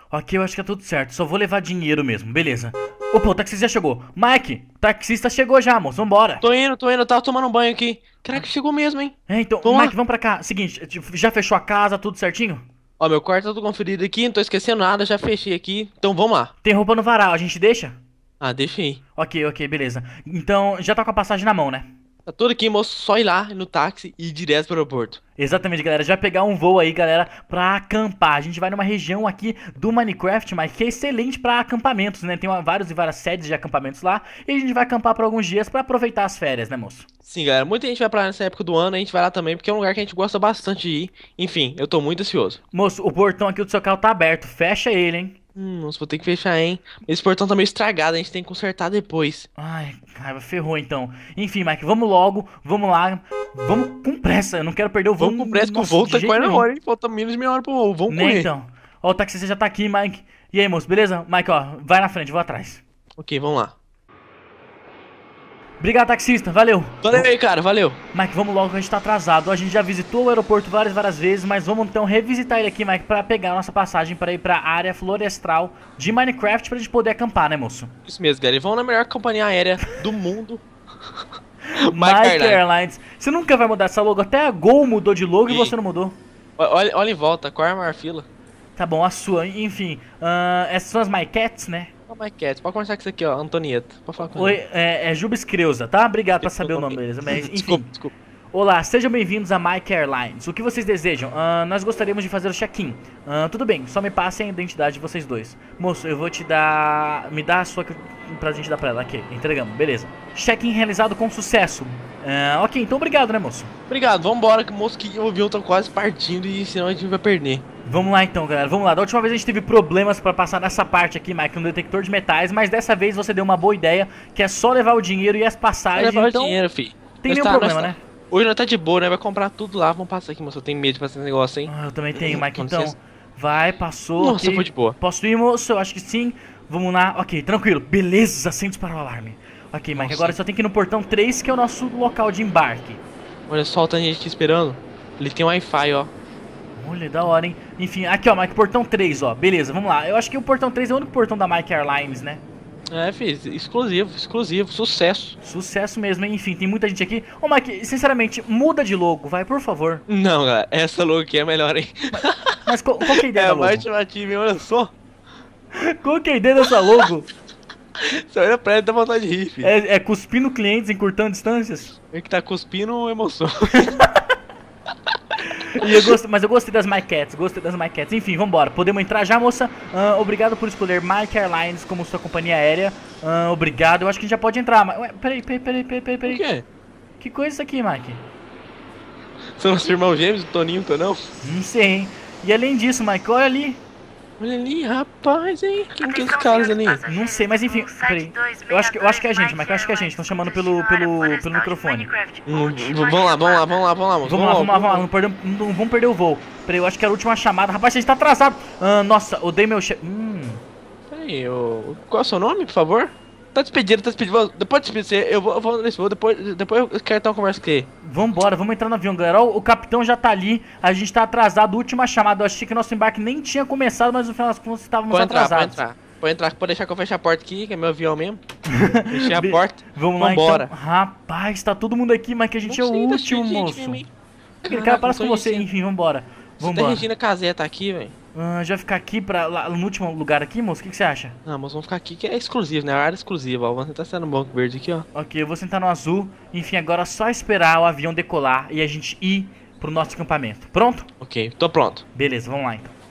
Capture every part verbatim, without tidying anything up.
Ok, eu acho que tá tudo certo. Só vou levar dinheiro mesmo, beleza. Opa, o taxista já chegou. Mike, o taxista chegou já, moço. Vambora. Tô indo, tô indo, eu tava tomando um banho aqui. Caraca, chegou mesmo, hein? É, então, Vamos Mike, lá. vamos pra cá. Seguinte, tipo, já fechou a casa, tudo certinho? Ó, meu quarto tá tudo conferido aqui, não tô esquecendo nada, já fechei aqui. Então vamos lá. Tem roupa no varal, a gente deixa? Ah, deixa aí. Ok, ok, beleza. Então, já tá com a passagem na mão, né? Tá tudo aqui, moço. Só ir lá no táxi e ir direto pro aeroporto. Exatamente, galera. Já vai pegar um voo aí, galera, pra acampar. A gente vai numa região aqui do Minecraft, mas que é excelente pra acampamentos, né? Tem uma- vários e várias sedes de acampamentos lá. E a gente vai acampar por alguns dias pra aproveitar as férias, né, moço? Sim, galera, muita gente vai pra lá nessa época do ano, a gente vai lá também, porque é um lugar que a gente gosta bastante de ir. Enfim, eu tô muito ansioso. Moço, o portão aqui do seu carro tá aberto. Fecha ele, hein? Hum, nossa, vou ter que fechar, hein? Esse portão tá meio estragado, a gente tem que consertar depois. Ai, raiva, ferrou então. Enfim, Mike, vamos logo, vamos lá, vamos com pressa. Eu não quero perder o voo. Vamos com pressa que o Nossa, voo de tá jeito quase na nenhum. hora, hein? Falta menos de meia hora pro voo, vamos Né, correr. então. Ó, o taxista já tá aqui, Mike. E aí, moço, beleza? Mike, ó, vai na frente, vou atrás. Ok, vamos lá. Obrigado, taxista, valeu. Valeu aí, cara, valeu. Mike, vamos logo que a gente tá atrasado. A gente já visitou o aeroporto várias, várias vezes, mas vamos então revisitar ele aqui, Mike, pra pegar a nossa passagem pra ir pra área florestal de Minecraft pra gente poder acampar, né, moço? Isso mesmo, galera. E vão na melhor companhia aérea do mundo. Mike Mike Airlines. Airlines. Você nunca vai mudar essa logo. Até a Gol mudou de logo e Sim. você não mudou. Olha, olha em volta, qual é a maior fila? Tá bom, a sua. Enfim, ah, essas são as My Cats, né? Ó, Mike Cats. Pode conversar com isso aqui, ó, Antonieta. Pode falar com Oi, ela. é, é Jubes Creuza, tá? Obrigado pra saber o nome, Ok. beleza? Mas, enfim. Desculpa, desculpa. Olá, sejam bem-vindos a Mike Airlines. O que vocês desejam? Ah, nós gostaríamos de fazer o check-in. Ah, tudo bem, só me passem a identidade de vocês dois. Moço, eu vou te dar... Me dá a sua que- pra gente dar pra ela. Ok, entregamos, beleza. Check-in realizado com sucesso. Ah, ok, então obrigado, né, moço? Obrigado, vambora, que o moço que o avião tá quase partindo e senão a gente vai perder. Vamos lá então, galera, vamos lá. Da última vez a gente teve problemas pra passar nessa parte aqui, Mike, no detector de metais, mas dessa vez você deu uma boa ideia, que é só levar o dinheiro e as Vai passagens, levar então o dinheiro, fi. tem Nós nenhum tá- nós problema, tá- né? Hoje nós tá de boa, né? Vai comprar tudo lá. Vamos passar aqui, moço. Eu tenho medo de passar esse negócio, hein? Ah, eu também tenho, Mike, Com então. licença. Vai, passou. Nossa, ok. foi de boa. Posso ir, moço? Eu acho que sim. Vamos lá. Ok, tranquilo. Beleza, sem disparar o alarme. Ok, Mike, Nossa. agora só tem que ir no portão três, que é o nosso local de embarque. Olha só, tá gente aqui esperando. Ele tem Wi-Fi, ó. Olha, da hora, hein? Enfim, aqui, ó, Mike, portão três, ó. Beleza, vamos lá. Eu acho que o portão três é o único portão da Mike Airlines, né? É, fiz. Exclusivo, exclusivo. Sucesso. Sucesso mesmo, hein? Enfim, tem muita gente aqui. Ô, Mike, sinceramente, muda de logo, vai, por favor. Não, galera. Essa logo aqui é melhor, hein? Mas qual, qual que é a ideia É da a logo? mais chamativa, hein? Olha só. Qual que é a ideia dessa logo? Você olha pra ele e dá vontade de rir, filho. É, é cuspindo clientes, encurtando distâncias? É que tá cuspindo emoção. E eu gosto, mas eu gostei das My Cats, gostei das My Cats. Enfim, vambora. Podemos entrar já, moça? Ah, obrigado por escolher Mike Airlines como sua companhia aérea. Ah, obrigado. Eu acho que já pode entrar. Mas, ué, peraí, peraí, peraí, peraí, peraí, O peraí. quê? Que coisa é isso aqui, Mike? São nossos irmãos gêmeos, o Toninho e o Tonão? Não sei, hein? E além disso, Mike, olha ali. Olha ali, rapaz, hein? Quem que é os caras ali? Não sei, mas enfim, peraí. Eu acho que, eu acho que é a gente, Mike. Eu acho que é a gente. Estão chamando pelo, pelo, pelo microfone. Hum, vamos lá, vamos lá, vamos lá, vamos lá, moço. Vamos lá, vamos lá, vamos lá. Não, perdemos- não vamos perder o voo. Peraí, eu acho que era a última chamada. Rapaz, a gente tá atrasado. Ah, nossa, odeio meu chefe. Hum. Peraí, ô, qual é o seu nome, por favor? Tá despedido, tá despedido. Vou- Depois de despedir, eu vou, eu vou nesse voo, depois, depois eu quero ter uma conversa com ele. Vambora, vamos entrar no avião, galera. Ó, o capitão já tá ali, a gente tá atrasado, última chamada. Eu achei que nosso embarque nem tinha começado, mas no final das contas estávamos Pode entrar, pode atrasados. entrar. Pode entrar, pode deixar que eu feche a porta aqui, que é meu avião mesmo. Fechei a Be- porta. Vamos lá Vambora. então. Rapaz, tá todo mundo aqui, mas que a gente Não é o sei, tá último, cheio de gente moço. mesmo, hein? Aquele cara Caraca, parece com não tô você, dizendo. enfim, vambora. Você tá Vambora. Regina Casé tá aqui, velho. Ah, já ficar aqui pra, lá, no último lugar aqui, moço? O que, que você acha? Não, mas vamos ficar aqui que é exclusivo, né? A área exclusiva, ó. Vamos tentar sentar no banco verde aqui, ó. Ok, eu vou sentar no azul. Enfim, agora é só esperar o avião decolar e a gente ir pro nosso acampamento. Pronto? Ok, tô pronto. Beleza, vamos lá então.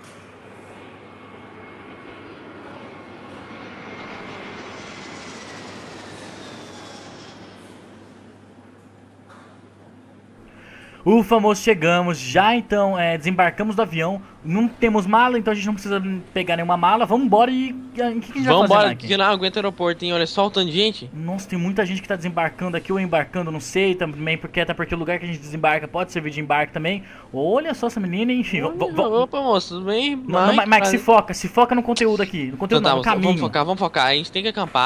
O famoso chegamos, já então é, desembarcamos do avião. Não temos mala, então a gente não precisa pegar nenhuma mala. Vamos embora e. e O que, que a gente vai Vamos fazer, embora, Mike? que não aguenta o aeroporto, hein? Olha só o tanto de gente. Nossa, tem muita gente que tá desembarcando aqui ou embarcando, não sei também, porque até porque o lugar que a gente desembarca pode servir de embarque também. Olha só essa menina, enfim. Olha, vo- vo- Opa, moço, tudo bem? Não, não, Mike, se foca, se foca no conteúdo aqui. No Então conteúdo tá, não, no moço, caminho. vamos focar, vamos focar. A gente tem que acampar.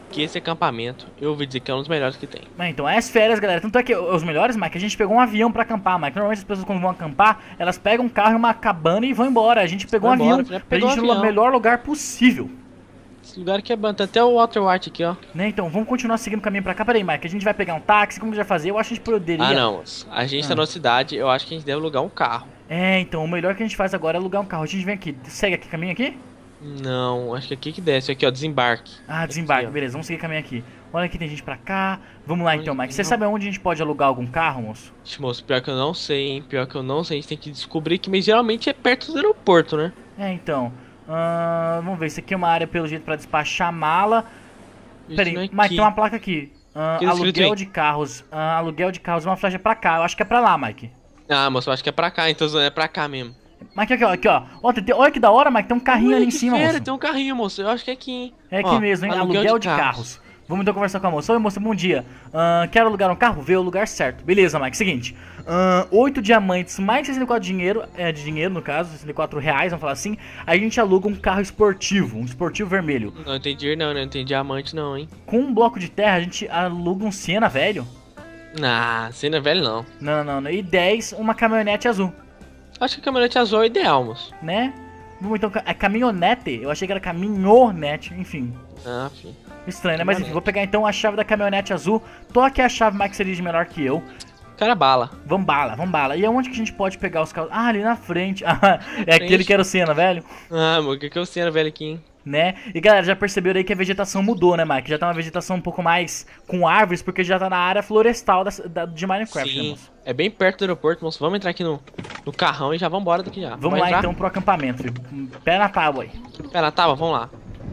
que esse acampamento, eu ouvi dizer que é um dos melhores que tem. Mas então, é as férias, galera. Tanto é que os melhores, Mike, a gente pegou um avião pra acampar, Mike. Normalmente as pessoas quando vão acampar, elas pegam um carro e uma cabana e vão embora. A gente pegou Vai um embora, avião já pra pegou gente ir um no avião. melhor lugar possível. Esse lugar aqui é bom, tem até o Walter White aqui, ó. Né, então, vamos continuar seguindo o caminho pra cá. Pera aí, Mike, a gente vai pegar um táxi, como que a gente vai fazer? Eu acho que a gente poderia... Ah, não, a gente Ah. tá na cidade, eu acho que a gente deve alugar um carro. É, então, o melhor que a gente faz agora é alugar um carro. A gente vem aqui, segue aqui, caminho aqui? Não, acho que aqui que desce, aqui ó, desembarque. Ah, desembarque, Aqui, ó. beleza, vamos seguir caminho aqui. Olha aqui, tem gente pra cá. Vamos lá então, Onde- Mike. Você não. sabe aonde a gente pode alugar algum carro, moço? Ixi, moço, pior que eu não sei, hein, pior que eu não sei, a gente tem que descobrir que, mas geralmente é perto do aeroporto, né? É, então. ahn, vamos ver, isso aqui é uma área pelo jeito pra despachar mala. Isso Pera aí, não é Mike, aqui. tem uma placa aqui. Ahn, Que tá escrito aluguel aí? de carros. Ahn, aluguel de carros, uma flecha pra cá. Eu acho que é pra lá, Mike. Ah, moço, eu acho que é pra cá, então é pra cá mesmo. Mike, aqui, ó. Aqui, ó. Ó, tem- tem- olha que da hora, Mike. Tem um carrinho Olha ali em que cima, fera, moço. tem um carrinho, moço, eu acho que é aqui, hein. É aqui Ó, mesmo, hein? Aluguel, de, carros. Vamos então conversar com a moça. Oi, moça, bom dia. Ahn, quero alugar um carro? Vê o lugar certo. Beleza, Mike. Seguinte. ahn, oito diamantes mais sessenta e quatro dinheiro, é, de dinheiro, no caso, sessenta e quatro reais, vamos falar assim. A gente aluga um carro esportivo, um esportivo vermelho. Não entendi não, não entendi diamante não, hein. Com um bloco de terra, a gente aluga um Siena velho. Ah, cena velho não. Não, não, não. E dez, uma caminhonete azul, Acho que a caminhonete azul é o ideal, moço. né? Vamos então, é caminhonete? Eu achei que era caminhonete, enfim. Ah, filho. Estranho, né? Mas enfim, vou pegar então a chave da caminhonete azul. Toque a chave, Mike, você dirige melhor que eu. Cara bala. Vambala, vambala. E aonde que a gente pode pegar os carros? Ah, ali na frente. Ah, é aquele que era o Senna, velho. Ah, mano, o que que é o cena velho aqui, hein. Né? E galera, já perceberam aí que a vegetação mudou, né, Mike? Já tá uma vegetação um pouco mais com árvores, porque já tá na área florestal da, da- de Minecraft, né, Sim, moço? é bem perto do aeroporto, moço. Vamos entrar aqui no, no carrão e já vamos embora daqui já. Vamos Vai lá entrar? então pro acampamento, filho. Pé na tábua aí. Pera, tá, vamos lá.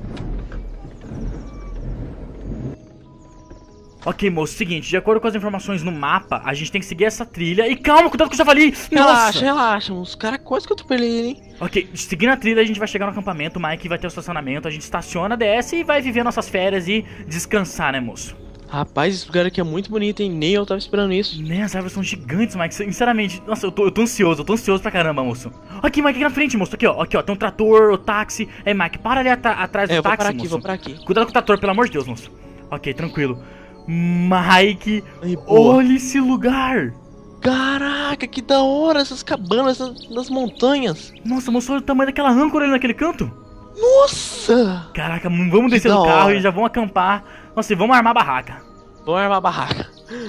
Ok, moço, seguinte, de acordo com as informações no mapa, a gente tem que seguir essa trilha. E calma, cuidado com o javali! Relaxa, Nossa! relaxa, os caras quase que eu tô perdendo, hein. Ok, seguindo a trilha a gente vai chegar no acampamento, o Mike vai ter o estacionamento, a gente estaciona, desce e vai viver nossas férias e descansar, né, moço? Rapaz, esse lugar aqui é muito bonito, hein. Nem eu tava esperando isso. Né, as árvores são gigantes, Mike, sinceramente, nossa, eu tô, eu tô ansioso, eu tô ansioso pra caramba, moço. Aqui, Mike, aqui na frente, moço, aqui, ó, aqui, ó, tem um trator, o táxi. Ei, Mike, para ali atra- atrás do É, eu vou táxi, parar aqui, moço. vou parar aqui. Cuidado com o trator, pelo amor de Deus, moço. Ok, tranquilo. Mike, Ai, boa. olha esse lugar. Caraca, que da hora essas cabanas nas, nas montanhas. Nossa, moço, olha o tamanho daquela âncora ali naquele canto. Nossa! Caraca, vamos descer da do carro hora. e já vamos acampar. Nossa, e vamos armar a barraca. Vamos armar a barraca.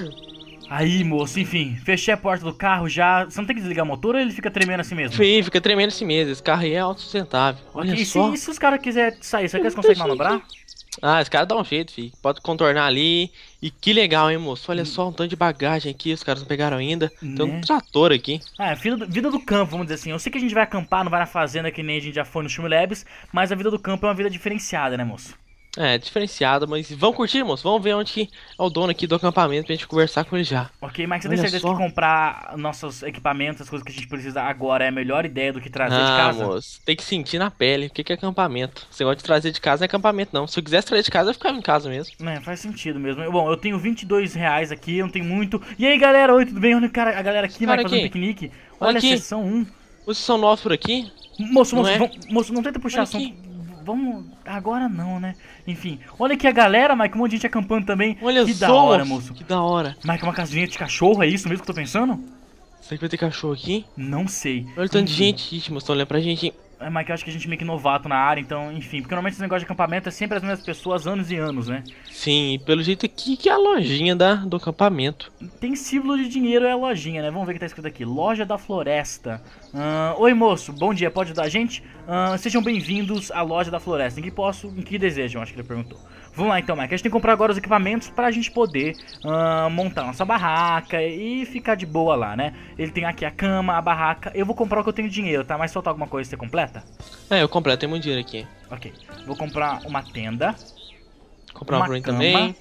Aí, moço, enfim, fechei a porta do carro já. Você não tem que desligar o motor ou ele fica tremendo assim mesmo? Fih, fica tremendo esse mês. Esse carro aí é autossustentável. Olha Ok, e só. se, e se os caras quiserem sair, será que eles conseguem manobrar? Ah, esse cara dá um jeito, filho. Pode contornar ali. E que legal, hein, moço? Olha só um tanto de bagagem aqui. Os caras não pegaram ainda. Tem um Né? trator aqui. Ah, é vida do, vida do campo, vamos dizer assim. Eu sei que a gente vai acampar, não vai na fazenda que nem a gente já foi no Streamlabs, mas a vida do campo é uma vida diferenciada, né, moço? É, diferenciado, mas vamos curtir, moço? Vamos ver onde que é o dono aqui do acampamento pra gente conversar com ele já. Ok, mas você Olha tem certeza só. que comprar nossos equipamentos, as coisas que a gente precisa agora é a melhor ideia do que trazer de Ah, casa? moço, tem que sentir na pele. O que que é acampamento? Você gosta de trazer de casa, não é acampamento, não. Se eu quisesse trazer de casa, eu ficava em casa mesmo. É, faz sentido mesmo. Bom, eu tenho vinte e dois reais aqui, eu não tenho muito. E aí, galera, oi, tudo bem? Olha o cara, a galera aqui, Cara vai fazendo aqui. piquenique. Olha Olha aqui. a sessão um. Vocês são novos por aqui? Moço, Não moço, é? vamos- moço, não tenta puxar Olha assunto. aqui. Vamos. Agora não, né? Enfim, olha aqui a galera, Mike, um monte de gente acampando também. Olha que só, da hora, moço. Que da hora. Mike, uma casinha de cachorro, é isso mesmo que eu tô pensando? Será que vai ter cachorro aqui? Não sei. Olha o tanto de Enfim. gente. Ixi, moço, estão olhando pra gente, hein? É, Mike, eu acho que a gente é meio que novato na área, então, enfim. Porque normalmente esse negócio de acampamento é sempre as mesmas pessoas, anos e anos, né? Sim, pelo jeito aqui que é a lojinha da, do acampamento. Tem símbolo de dinheiro, é a lojinha, né? Vamos ver o que tá escrito aqui. Loja da Floresta. Ahn, Oi, moço. Bom dia. Pode ajudar a gente? Ahn, sejam bem-vindos à Loja da Floresta. Em que posso? Em que desejam? Acho que ele perguntou. Vamos lá, então, Mike. A gente tem que comprar agora os equipamentos pra gente poder ahn, montar nossa barraca e ficar de boa lá, né? Ele tem aqui a cama, a barraca. Eu vou comprar o que eu tenho dinheiro, tá? Mas se faltar alguma coisa, você completa? É, eu completo, tem muito dinheiro aqui. Ok. Vou comprar uma tenda. Comprar Uma um pra mim cama. também.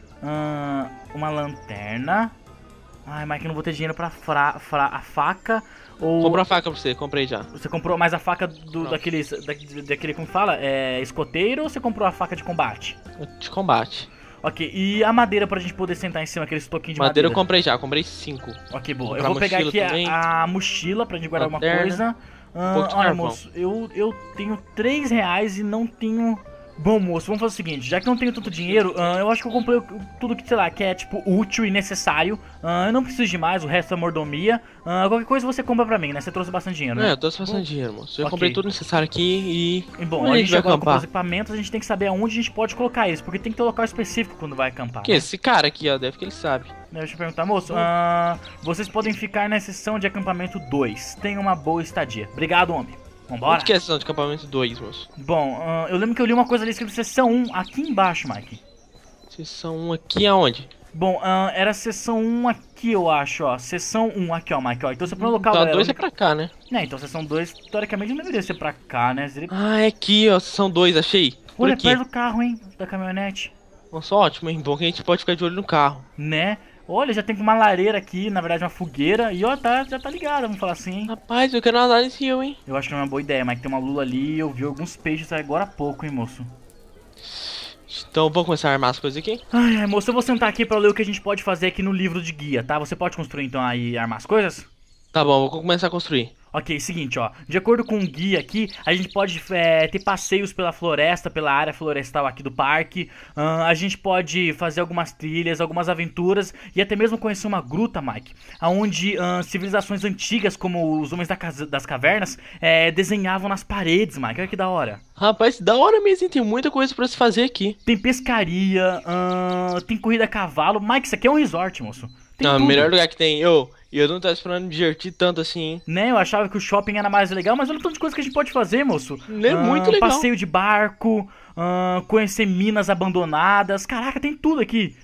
ahn, uma lanterna. Ai, Mike, eu não vou ter dinheiro pra fra, fra- a faca. Ou Compra uma faca pra você, comprei já. você comprou mais a faca do, Pronto. daqueles, da, daquele, como fala? É, escoteiro ou você comprou a faca de combate? De combate. Ok, e a madeira pra gente poder sentar em cima, aqueles toquinhos de Madeira madeira? eu comprei já, comprei cinco. Ok, boa. Comprar Eu vou pegar mochila aqui também. a, a mochila pra gente guardar alguma Lanterna. coisa. Ah, pouco de olha, carvão. moço, eu, eu tenho três reais e não tenho Bom, moço, vamos fazer o seguinte, já que não tenho tanto dinheiro, ah, eu acho que eu comprei tudo que, sei lá, que é, tipo, útil e necessário. Ah, eu não preciso de mais, o resto é mordomia. Ah, qualquer coisa você compra pra mim, né? Você trouxe bastante dinheiro, né? É, eu tô bastante dinheiro, moço. Eu Ok. comprei tudo necessário aqui e... E bom, Onde a gente vai agora comprou acampar? os equipamentos, a gente tem que saber aonde a gente pode colocar eles, porque tem que ter um local específico quando vai acampar. Que né? esse cara aqui, ó, deve que ele sabe. Deixa eu perguntar, moço, ah, vocês podem ficar na seção de acampamento dois. Tenha uma boa estadia. Obrigado, homem. Vambora? Onde que é a sessão de acampamento dois, moço? Bom, ah, eu lembro que eu li uma coisa ali escrito seção um aqui embaixo, Mike. Sessão um aqui aonde? Bom, ah, era a seção um aqui, eu acho, ó. Seção um aqui, ó, Mike, ó. Então você põe o local, Tá, galera. dois é onde- pra cá, né? É, então seção dois, teoricamente, não deveria ser pra cá, né? Seria... Ah, é aqui, ó, sessão dois, achei. Por Olha, aqui. perto do carro, hein? Da caminhonete. Nossa, ótimo, hein? Bom que a gente pode ficar de olho no carro. Né? Olha, já tem uma lareira aqui, na verdade uma fogueira. E ó, tá, já tá ligado, vamos falar assim, hein? Rapaz, eu quero nadar nesse rio, hein? Eu acho que não é uma boa ideia, Mike. Tem uma lula ali e eu vi alguns peixes agora há pouco, hein, moço? Então vamos começar a armar as coisas aqui? Ai, ai, moço, eu vou sentar aqui pra ler o que a gente pode fazer aqui no livro de guia, tá? Você pode construir então aí e armar as coisas? Tá bom, vou começar a construir. Ok, seguinte, ó. De acordo com o guia aqui, a gente pode é, ter passeios pela floresta, pela área florestal aqui do parque. Ahn, a gente pode fazer algumas trilhas, algumas aventuras e até mesmo conhecer uma gruta, Mike, onde civilizações antigas, como os homens da casa- das cavernas, é, desenhavam nas paredes, Mike. Olha que da hora. Rapaz, da hora mesmo, hein? Tem muita coisa pra se fazer aqui. Tem pescaria, ahn, tem corrida a cavalo. Mike, isso aqui é um resort, moço. Tem Não, o tudo. melhor lugar que tem. Eu, eu não tava esperando me divertir tanto assim, hein? Né, eu achava que o shopping era mais legal, mas olha o tanto de coisa que a gente pode fazer, moço. É muito legal. Passeio de barco, ahn, conhecer minas abandonadas. Caraca, tem tudo aqui.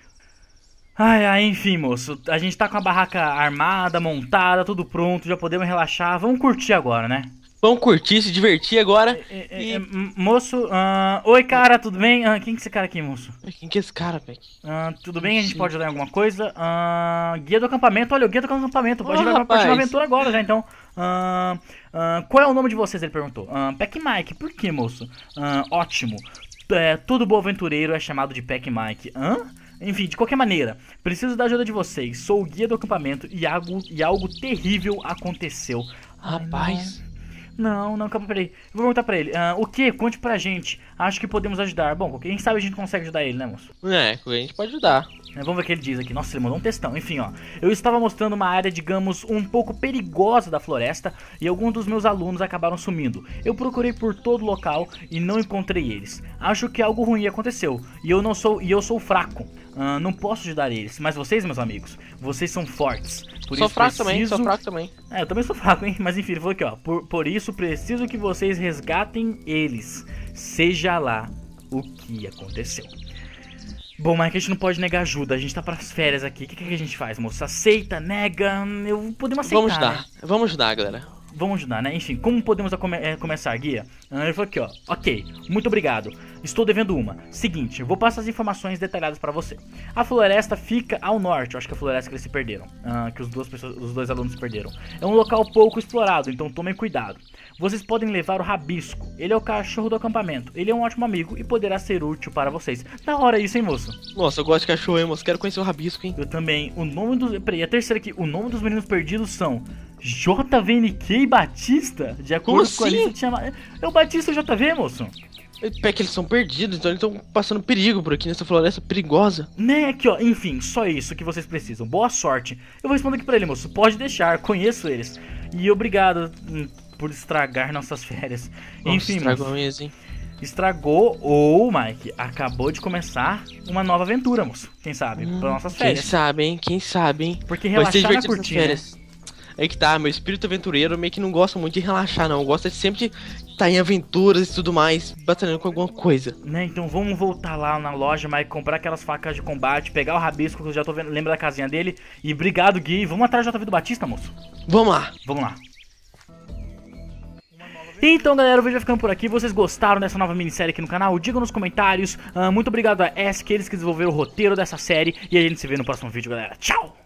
Ai, ai, enfim, moço. A gente tá com a barraca armada, montada, tudo pronto, já podemos relaxar. Vamos curtir agora, né? Vamos curtir, se divertir agora. É, é, E... é, m- moço, ahn, oi, cara, tudo bem? Ah, quem que é esse cara aqui, moço? Quem que é esse cara, velho? Ah, tudo bem? A gente Sim. pode ler alguma coisa? Ah, guia do acampamento, olha, o guia do acampamento. A Ah, gente vai partir uma rapaz. aventura agora já, então. Ah, ah, qual é o nome de vocês? Ele perguntou. Ah, Peck Mike, por que, moço? Ah, ótimo. É, todo bom aventureiro é chamado de Peck Mike. Hã? Enfim, de qualquer maneira, preciso da ajuda de vocês. Sou o guia do acampamento e algo, e algo terrível aconteceu. Ai, Rapaz. não. Não, não, calma, peraí. Eu vou perguntar pra ele. Ah, o que? Conte pra gente. Acho que podemos ajudar. Bom, quem sabe a gente consegue ajudar ele, né, moço? É, a gente pode ajudar. É, vamos ver o que ele diz aqui. Nossa, ele mandou um textão. Enfim, ó. Eu estava mostrando uma área, digamos, um pouco perigosa da floresta e alguns dos meus alunos acabaram sumindo. Eu procurei por todo o local e não encontrei eles. Acho que algo ruim aconteceu e eu não sou e eu sou fraco. Ah, não posso ajudar eles, mas vocês, meus amigos, vocês são fortes. Por Sou isso fraco também, preciso... sou fraco também. É, eu também sou fraco, hein? Mas enfim, ele falou aqui, ó. Por, por isso preciso que vocês resgatem eles. Seja lá o que aconteceu. Bom, mas a gente não pode negar ajuda. A gente tá pras férias aqui. O que, que a gente faz, moço? Aceita, nega? Eu podemos aceitar. Vamos ajudar. Né? Vamos ajudar, galera. Vamos ajudar, né? Enfim, como podemos come é, começar, guia? Ah, ele falou aqui, ó. Ok, muito obrigado. Estou devendo uma. Seguinte, vou passar as informações detalhadas pra você. A floresta fica ao norte. Eu acho que é a floresta que eles se perderam. Ah, que os, duas pessoas, os dois alunos se perderam. É um local pouco explorado, então tomem cuidado. Vocês podem levar o Rabisco. Ele é o cachorro do acampamento. Ele é um ótimo amigo e poderá ser útil para vocês. Da hora isso, hein, moço? Nossa, eu gosto de cachorro, hein, moço? Quero conhecer o Rabisco, hein? Eu também. O nome dos... Peraí, a terceira aqui. O nome dos meninos perdidos são... J V N K e Batista? De acordo Como com a assim? lista de chamada... É o Batista e o J V, moço. É que eles são perdidos, então eles estão passando perigo por aqui nessa floresta perigosa. Né, aqui ó, enfim, só isso que vocês precisam. Boa sorte. Eu vou responder aqui pra ele, moço. Pode deixar, conheço eles. E obrigado hum, por estragar nossas férias. Nossa, Enfim, estragou moço. mesmo, hein? Estragou ou, Mike, acabou de começar uma nova aventura, moço. Quem sabe? Hum, Pra nossas Quem férias. sabe, hein? Quem sabe, hein? Porque Vai ser relaxar não é divertido essas curtir, né? férias. É que tá, meu espírito aventureiro meio que não gosta muito de relaxar, não. Gosta de sempre de estar em aventuras e tudo mais, batalhando com alguma coisa. Né, então vamos voltar lá na loja, Mike, comprar aquelas facas de combate, pegar o Rabisco, que eu já tô vendo, lembra da casinha dele. E obrigado, Gui. Vamos atrás do J V do Batista, moço. Vamos lá! Vamos lá. Então, galera, o vídeo vai ficando por aqui. Vocês gostaram dessa nova minissérie aqui no canal? Digam nos comentários. Ah, muito obrigado a Esk, eles que desenvolveram o roteiro dessa série. E a gente se vê no próximo vídeo, galera. Tchau!